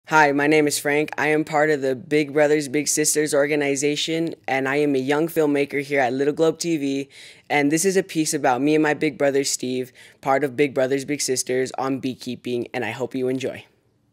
Hi, my name is Frank. I am part of the Big Brothers Big Sisters organization, and I am a young filmmaker here at Little Globe TV. And this is a piece about me and my big brother Steve, part of Big Brothers Big Sisters, on beekeeping, and I hope you enjoy.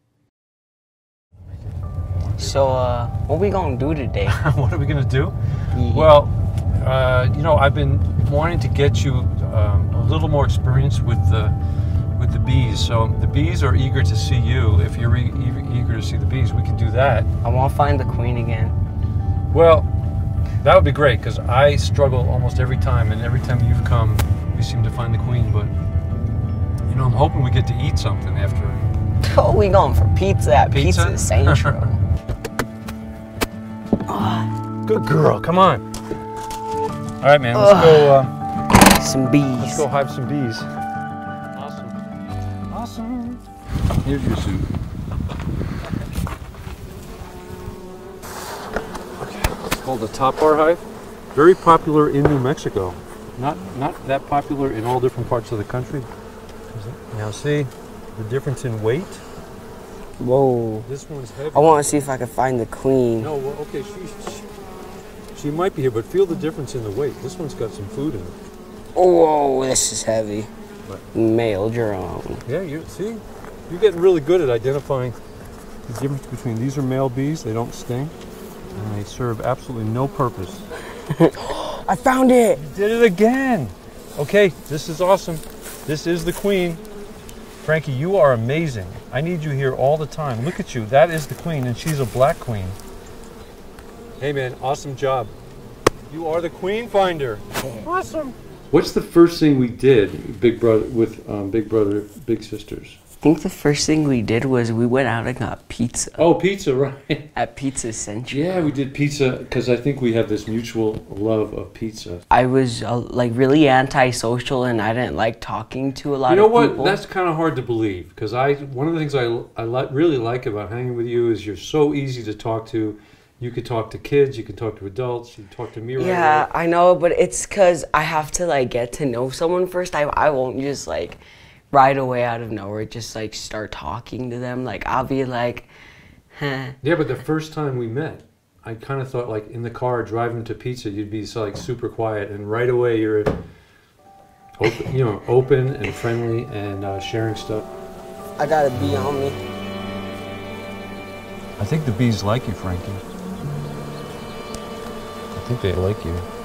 So, what we gonna do today? What are we gonna do? Yeah. Well, I've been wanting to get you a little more experience with the bees. So the bees are eager to see you. If you're eager to see the bees, we can do that. I want to find the queen again. Well, that would be great because I struggle almost every time, and every time you've come, we seem to find the queen. But I'm hoping we get to eat something after. Oh, we going for pizza at Pizza Central. Good girl. Come on. All right, man. Let's go. Some bees. Let's go hive some bees. Awesome. Here's your suit. Okay. It's called the top bar hive. Very popular in New Mexico. Not that popular in all different parts of the country. Now see the difference in weight? Whoa. This one's heavy. I want to see if I can find the queen. No, well, okay, she might be here, but feel the difference in the weight. This one's got some food in it. Whoa, this is heavy. What? Male drone. Yeah, you see? You're getting really good at identifying the difference between these are male bees, they don't sting, and they serve absolutely no purpose. I found it! You did it again! Okay, this is awesome. This is the queen. Frankie, you are amazing. I need you here all the time. Look at you, that is the queen, and she's a black queen. Hey man, awesome job. You are the queen finder. Awesome. What's the first thing we did, Big Brother, with Big Brother Big Sisters? I think the first thing we did was we went out and got pizza. Oh, pizza, right. At Pizza Central. Yeah, we did pizza because I think we have this mutual love of pizza. I was like really antisocial and I didn't like talking to a lot of people. You know what? That's kind of hard to believe because one of the things I really like about hanging with you is you're so easy to talk to. You could talk to kids, you could talk to adults, you could talk to me right Yeah, away. I know, but it's because I have to like get to know someone first. I won't just like right away out of nowhere just like start talking to them. Like I'll be like, huh. Yeah, but the first time we met, I kind of thought like in the car driving to pizza, you'd be so, like super quiet, and right away you're open, open and friendly and sharing stuff. I got a bee on me. I think the bees like you, Frankie. I think they like you.